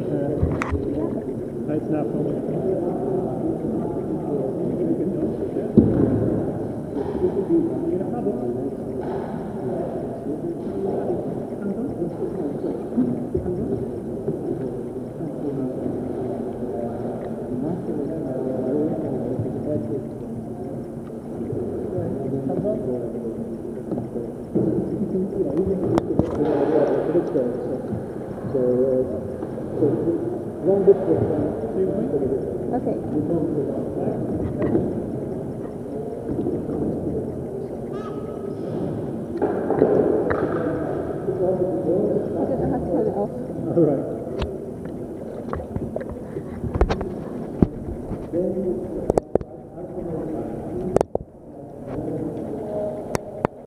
It's now filming. Okay. I don't know how to turn it off. All right.